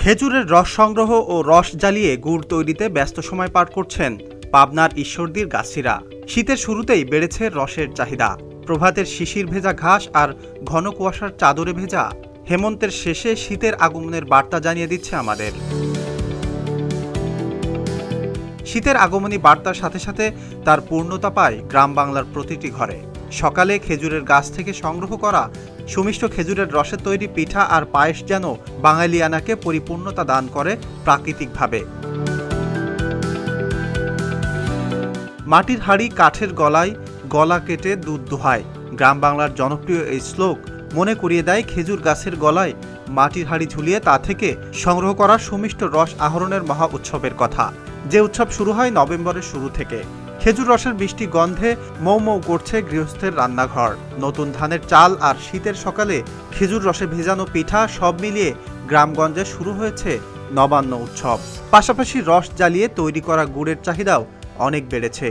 খেজুরের রস সংগ্রহ ও রস জ্বালিয়ে গুড় তৈরিতে ব্যস্ত সময় পার করছেন পাবনার ঈশ্বরদীর গাছিরা। শীতের শুরুতেই বেড়েছে রসের চাহিদা। প্রভাতের শিশির ভেজা ঘাস আর ঘন কুয়াশার চাদরে ভেজা হেমন্তের শেষে শীতের আগমনের বার্তা জানিয়ে দিচ্ছে আমাদের। শীতের আগমনী বার্তার সাথে সাথে তার পূর্ণতা পায় গ্রাম বাংলার প্রতিটি ঘরে। সকালে খেজুরের গাছ থেকে সংগ্রহ করা সুমিষ্ট খেজুরের রসে তৈরি পিঠা আর পায়েস যেন বাঙালিয়ানাকে পরিপূর্ণতা দান করে প্রাকৃতিকভাবে। মাটির হাঁড়ি কাঠের গলায় গলা কেটে দুধ দোহায়, গ্রাম বাংলার জনপ্রিয় এই শ্লোক মনে করিয়ে দেয় খেজুর গাছের গলায় মাটির হাঁড়ি ঝুলিয়ে তা থেকে সংগ্রহ করা সুমিষ্ট রস আহরণের মহা উৎসবের কথা, যে উৎসব শুরু হয় নভেম্বরের শুরু থেকে। খেজুর রসের মিষ্টি গন্ধে মৌ মৌ করছে গৃহস্থের রান্নাঘর। নতুন ধানের চাল আর শীতের সকালে খেজুর রসে ভেজানো পিঠা সব মিলিয়ে গ্রামগঞ্জে শুরু হয়েছে নবান্ন উৎসব। পাশাপাশি রস জ্বালিয়ে তৈরি করা গুড়ের চাহিদাও অনেক বেড়েছে।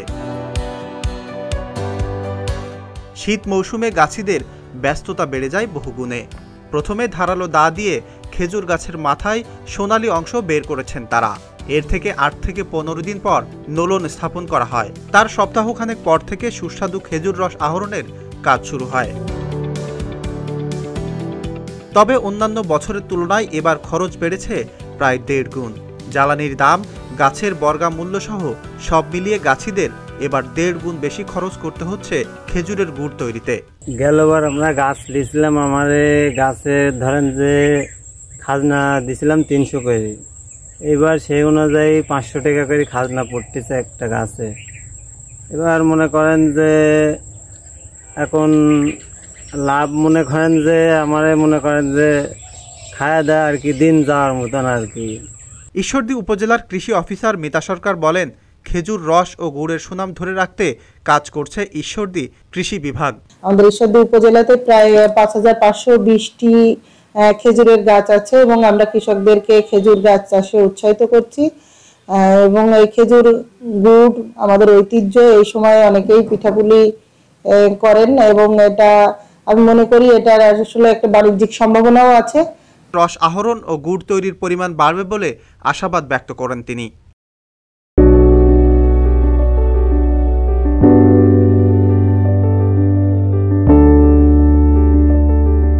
শীত মৌসুমে গাছিদের ব্যস্ততা বেড়ে যায় বহুগুণে। প্রথমে ধারালো দা দিয়ে খেজুর গাছের মাথায় সোনালি অংশ বের করেছেন তারা। এর থেকে ৮ থেকে ১৫ দিন পর নোলন স্থাপন করা হয়। তার সপ্তাহখানেক পর থেকে সুস্বাদু খেজুর রস আহরণের কাজ শুরু হয়। তবে অন্যান্য বছরের তুলনায় এবার খরচ বেড়েছে প্রায় ১.৫ গুণ। জ্বালানির দাম, গাছের বর্গা মূল্য সহ সব মিলিয়ে গাছিদের এবার ১.৫ গুণ বেশি খরচ করতে হচ্ছে খেজুরের গুড় তৈরিতে। গেলবার আমরা গাছ দিয়েছিলাম, আমারে গাছে ধরেন যে খাজনা দিছিলাম ৩০০ করে, এবার সেই অনুযায়ী ৫০০ টাকা করে খাজনা পড়তেছে একটা গাছে। এবার মনে করেন যে এখন লাভ মনে করেন যে আমারে মনে করেন যে খায়া দেয় আর কি, দিন যাওয়ার মতন আর কি। ঈশ্বরদী উপজেলার কৃষি অফিসার মিতা সরকার বলেন, খেজুর রস ও গুড়ের সুনাম ধরে রাখতে কাজ করছে ঈশ্বরদী কৃষি বিভাগ। আমাদের ঈশ্বরদী উপজেলাতে প্রায় ৫৫২০টি খেজুরের গাছ আছে এবং আমরা কৃষকদেরকে খেজুর গাছ চাষে উৎসাহিত করছি। এবং এই খেজুর গুড় আমাদের ঐতিহ্য। এই সময় অনেকেই পিঠাপুলি করেন এবং এটা আমি মনে করি এটার আসলে একটা বাণিজ্যিক সম্ভাবনাও আছে। রস আহরণ ও গুড় তৈরির পরিমাণ বাড়বে বলে আশাবাদ ব্যক্ত করেন তিনি।